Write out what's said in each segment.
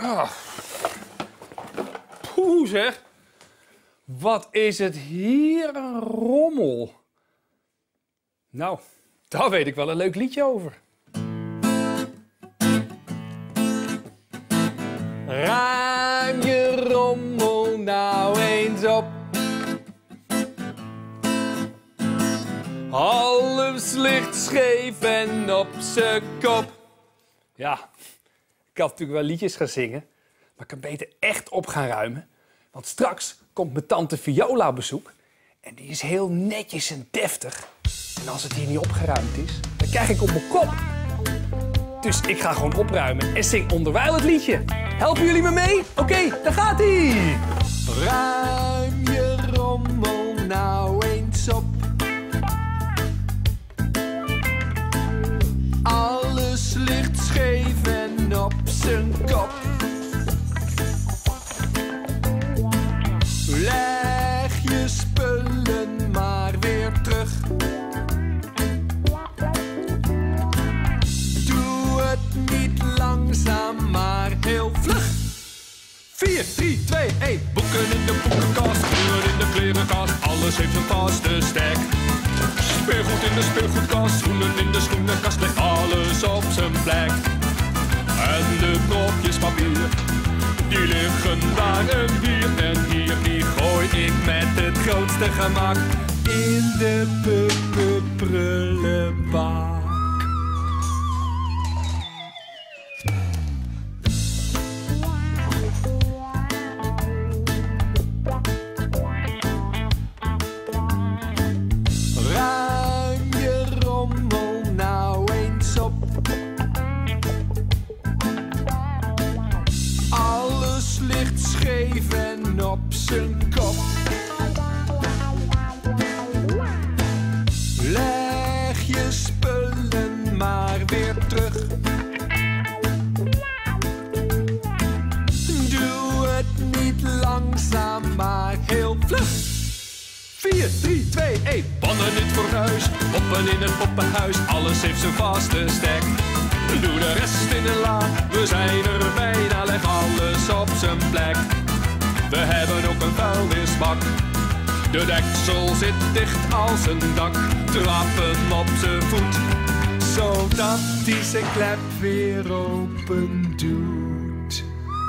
Oh. Poeh zeg. Wat is het hier een rommel. Nou, daar weet ik wel een leuk liedje over. Ruim je rommel nou eens op. Alles ligt scheef en op z'n kop. Ja, ik had natuurlijk wel liedjes gaan zingen, maar ik kan beter echt op gaan ruimen. Want straks komt mijn tante Viola op bezoek en die is heel netjes en deftig. En als het hier niet opgeruimd is, dan krijg ik op mijn kop. Dus ik ga gewoon opruimen en zing onderwijl het liedje. Helpen jullie me mee? Oké, daar gaat-ie! Ruim je rommel nou eens op. Alles ligt scheef en op zijn kop. Leg je spullen maar weer terug. Doe het niet langzaam, maar heel vlug. 4, 3, 2, 1. Boeken in de boekenkast, kleuren in de klerenkast. Alles heeft een vaste stek. Speelgoed in de speelgoedkast, schoenen in de schoenenkast. Leg alles op zijn plek. En de blokjes papier, die liggen daar en hier, die gooi ik met het grootste gemak in de prullenbak. Ruim je rommel nou eens op. Alles ligt scheef en op zijn kop. Leg je spullen maar weer terug. Doe het niet langzaam, maar heel vlug. 4, 3, 2, 1. Pannen in het fornuis, poppen in het poppenhuis. Alles heeft zijn vaste stek. Doe de rest in de la, we zijn er bijna. Leg alles op zijn plek. We hebben ook een vuilnisbak. De deksel zit dicht als een dak. Trap hem op zijn voet, zodat hij zijn klep weer open doet.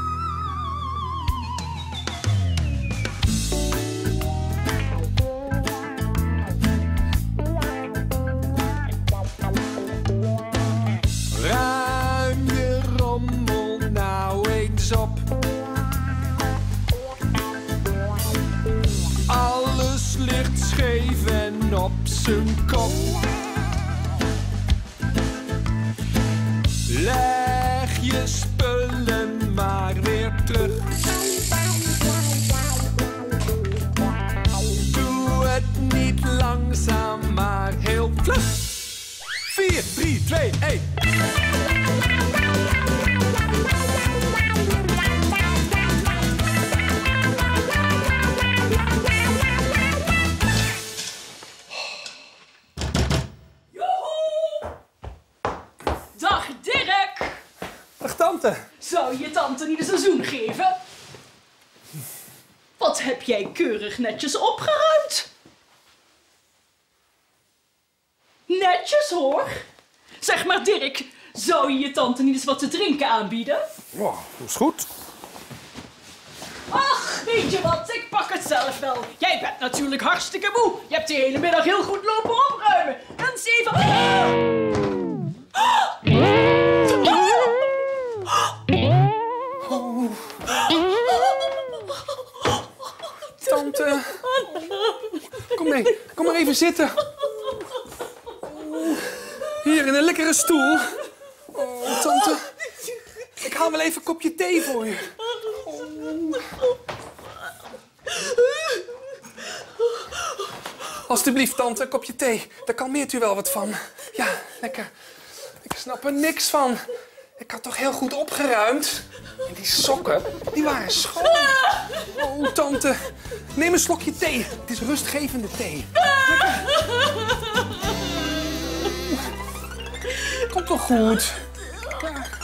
Ruim je rommel nou eens op. Alles ligt scheef en op zijn kop. Leg je spullen maar weer terug. Doe het niet langzaam, maar heel vlug. 4, 3, 2, 1. Dag Dirk! Dag tante. Zou je tante niet een seizoen geven? Wat heb jij keurig netjes opgeruimd? Netjes hoor! Zeg maar Dirk, zou je tante niet eens wat te drinken aanbieden? Wow, dat is goed. Ach, weet je wat, ik pak het zelf wel. Jij bent natuurlijk hartstikke moe. Je hebt de hele middag heel goed lopen opruimen. En zeven... Tante, kom maar even zitten. Hier in een lekkere stoel. Oh, tante, ik haal wel even een kopje thee voor je. Alsjeblieft, tante, een kopje thee. Daar kalmeert u wel wat van. Ja, lekker. Ik snap er niks van. Ik had toch heel goed opgeruimd. En die sokken, die waren schoon. Oh, tante, neem een slokje thee. Het is rustgevende thee. Lekker. Komt toch goed? Klaar.